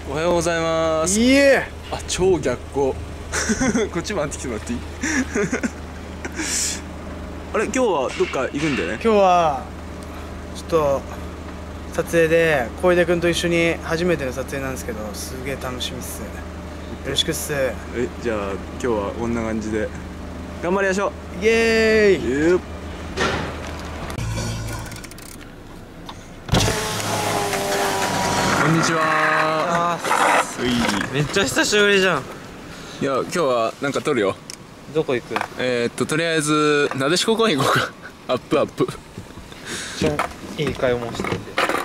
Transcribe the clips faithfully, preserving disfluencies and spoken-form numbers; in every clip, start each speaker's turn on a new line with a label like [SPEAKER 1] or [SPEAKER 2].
[SPEAKER 1] おはようございます。
[SPEAKER 2] いえ、
[SPEAKER 1] あ、超逆光こっち回ってきてもらっていいあれ、今日はどっか行くんだよね。
[SPEAKER 2] 今日はちょっと撮影で小出君と一緒に初めての撮影なんですけど、すげえ楽しみっす。よろしくっす。
[SPEAKER 1] え、じゃあ今日はこんな感じで頑張りましょう。
[SPEAKER 2] イエーイ。
[SPEAKER 1] こんにちは。うい。
[SPEAKER 3] めっちゃ久しぶりじゃん。
[SPEAKER 1] いや、今日はなんか撮るよ。
[SPEAKER 3] どこ行く？
[SPEAKER 1] えー、っととりあえずなでしこ公園行こうかアップアップ。
[SPEAKER 3] ちょいい買い物してて。
[SPEAKER 1] うん。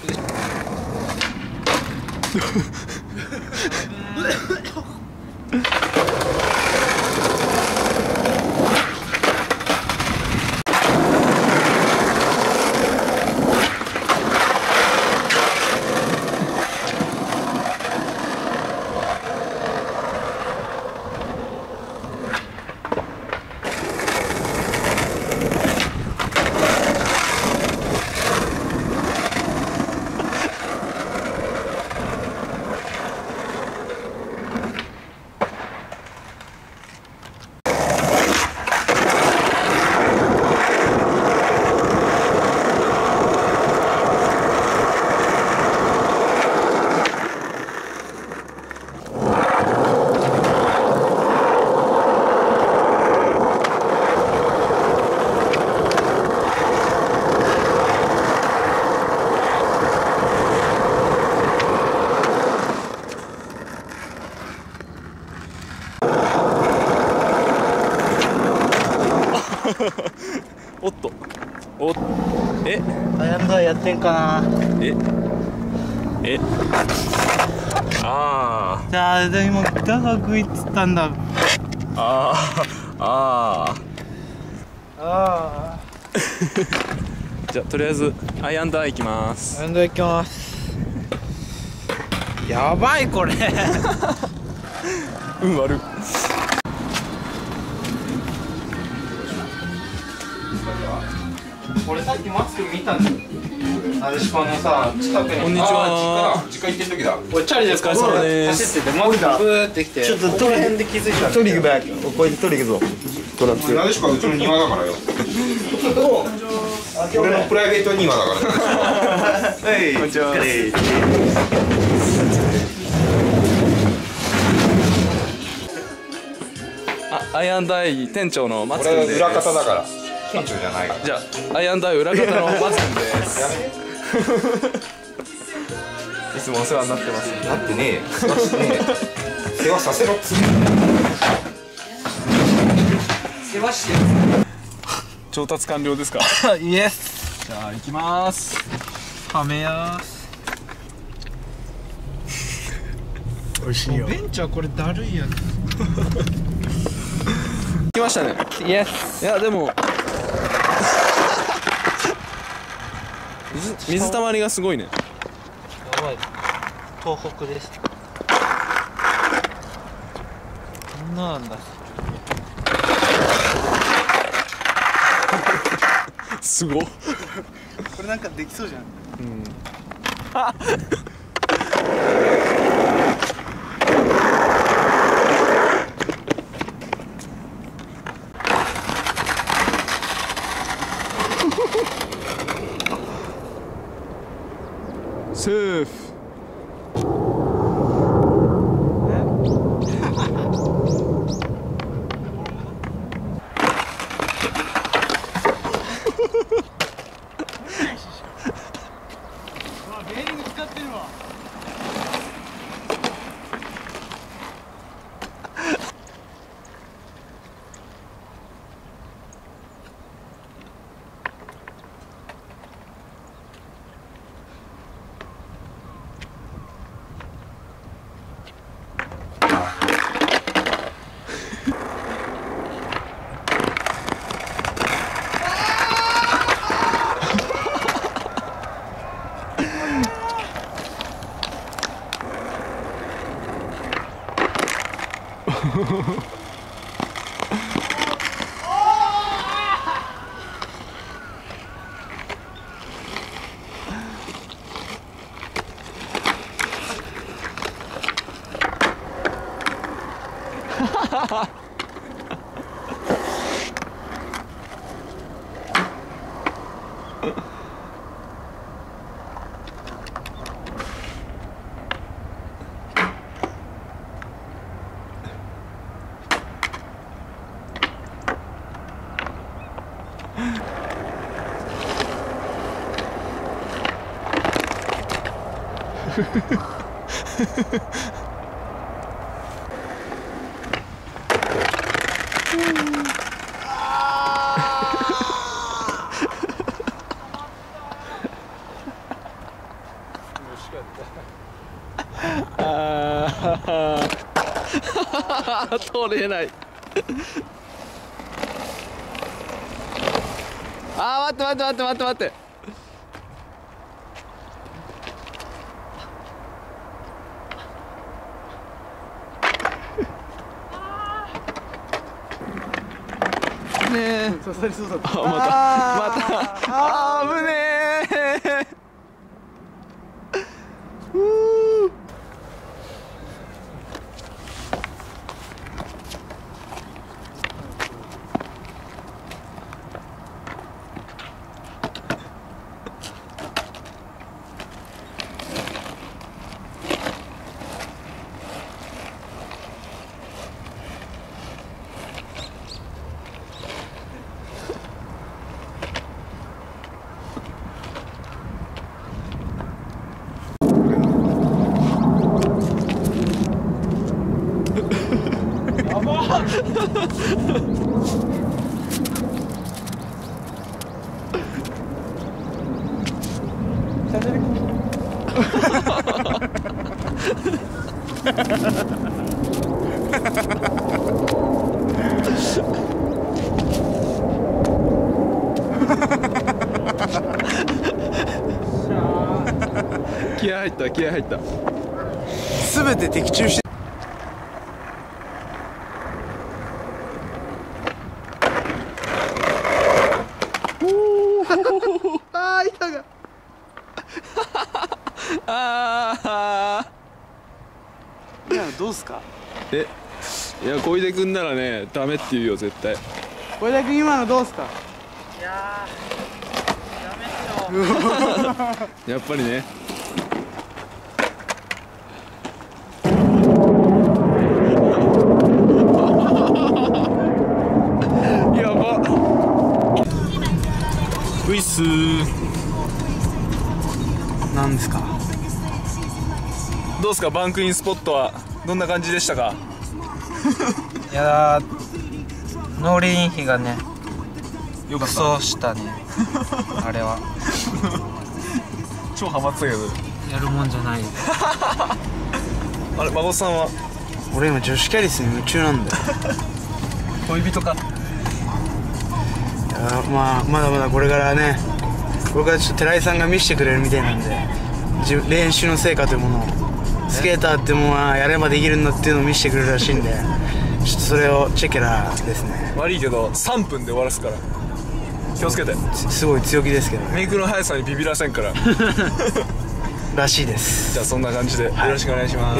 [SPEAKER 1] おっと、おっ、え、
[SPEAKER 3] あやんだやってんかな。
[SPEAKER 1] え、え、あ
[SPEAKER 3] じゃあでもだが食いっつったんだ。
[SPEAKER 1] あ、ああ、ああ。
[SPEAKER 3] ああ。
[SPEAKER 1] じゃあとりあえずアイアンダー行きます。
[SPEAKER 3] アンド行きます。やばいこれ。
[SPEAKER 1] うん、悪っ。
[SPEAKER 3] 俺さっきマスク見たんだよ。なでしこのさ近くに。
[SPEAKER 1] こんにちは。
[SPEAKER 4] 実家行ってる時だ。
[SPEAKER 3] 俺チャリで
[SPEAKER 1] お疲れ様です。
[SPEAKER 3] 走っててマスクブーってきて。ちょっとこの辺で気づいた。
[SPEAKER 2] 取り行くべ。これで取り行くぞ。これ
[SPEAKER 4] なでしこはうちの庭だからよ。俺のプライベート庭だから。
[SPEAKER 2] はい。
[SPEAKER 1] こんにちは。あ、アイアンダイ店長の松くんです。
[SPEAKER 4] 俺は裏方だから店長じゃないから。
[SPEAKER 1] じゃあアイアンダイ裏方の松くんです。いつもお世話になってます。
[SPEAKER 4] だってね、世話してね、世話させろっつって。
[SPEAKER 3] 世話して
[SPEAKER 1] 調達完了ですか？
[SPEAKER 3] イエス。
[SPEAKER 1] じゃあ行きます。
[SPEAKER 3] はめやーす。
[SPEAKER 2] 美味しいよ。
[SPEAKER 3] ベンチャーこれだるいやつ。
[SPEAKER 1] 来ましたね。
[SPEAKER 3] イエス。
[SPEAKER 1] いやでも水水たまりがすごいね。
[SPEAKER 3] やばい。東北です。こんななんだ。
[SPEAKER 1] すごっ。
[SPEAKER 2] これなんかできそうじゃん。
[SPEAKER 1] うん。セーフ。
[SPEAKER 2] ベーリング使ってるわ。
[SPEAKER 5] 取れない。あー、待って待って待って待って待って。ねえ、
[SPEAKER 2] 刺さりそうだった。
[SPEAKER 5] あ、またまた、あー、危ねえ。うー。気合入った気合入った。
[SPEAKER 2] すべて的中してあー板が
[SPEAKER 5] あ
[SPEAKER 2] いやどうすか。
[SPEAKER 5] ー、え、いや小出君ならねダメって言うよ絶対。
[SPEAKER 2] 小出君今のどうすか。
[SPEAKER 3] いやーダメっしょ。
[SPEAKER 5] やっぱりね。やば。ウィスー。
[SPEAKER 2] なんですか。
[SPEAKER 5] どうですかバンクインスポットはどんな感じでしたか。
[SPEAKER 3] いやー農林費がね
[SPEAKER 5] よか
[SPEAKER 3] クソしたね。あれは
[SPEAKER 5] 超ハマってたけど。
[SPEAKER 3] やるもんじゃない。
[SPEAKER 5] あれ孫さんは
[SPEAKER 2] 俺今女子キャリスに夢中なんだよ。
[SPEAKER 5] 恋人か。
[SPEAKER 2] いやまあまだまだこれからね、これからちょっと寺井さんが見せてくれるみたいなんで、自分練習の成果というものをスケーターってものはやればできるんだっていうのを見せてくれるらしいんで、ちょっとそれをチェケラーですね。
[SPEAKER 5] 悪いけどさんぷんで終わらすから気をつけて。
[SPEAKER 2] すごい強気ですけどね。
[SPEAKER 5] メイクの速さにビビらせんから。
[SPEAKER 2] らしいです。
[SPEAKER 5] じゃあそんな感じでよろしくお願いします。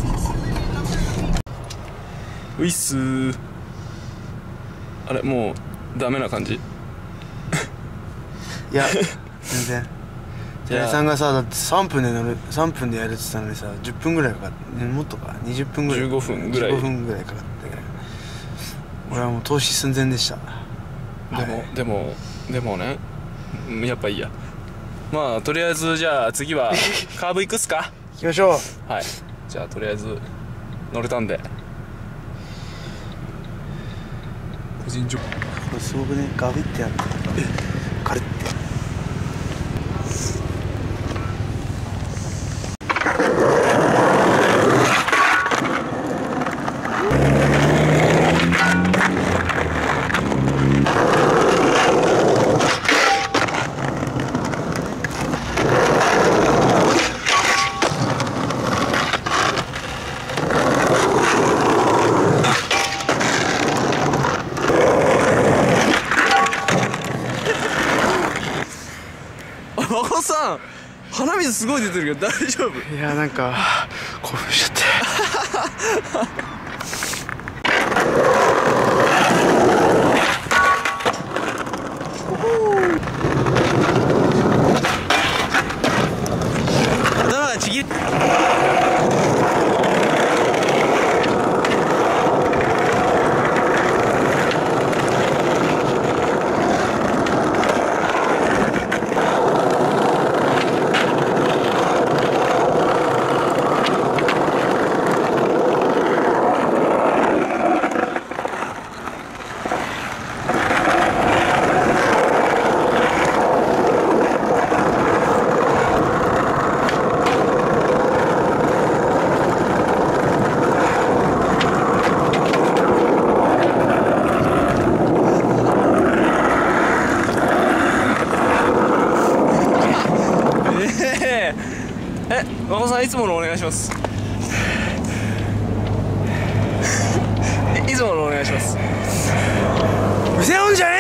[SPEAKER 5] ウィッスー。あれもうダメな感じ。
[SPEAKER 2] いや全然寺井さんがさ、だってさんぷんで乗るさんぷんでやるって言ったのにさ、じゅっぷんぐらいかかって、もっとかにじゅっぷんぐらい、
[SPEAKER 5] じゅうごふんぐらい
[SPEAKER 2] じゅうごふんぐらいかかって、俺はもう投資寸前でした。
[SPEAKER 5] でも、はい、でもでもね、やっぱいいや。まあとりあえずじゃあ次はカーブ行くっすか。
[SPEAKER 2] 行きましょう。
[SPEAKER 5] はい、じゃあとりあえず乗れたんで個人情報。
[SPEAKER 2] これすごくね、ガビってやってカリッて。
[SPEAKER 5] 孫さん鼻水すごい出てるけど大丈夫？
[SPEAKER 2] いやなんか興奮しちゃって。 頭がちぎれ
[SPEAKER 5] え、和子さんいつものお願いしますいつものお願いします。
[SPEAKER 2] 見せよんじゃね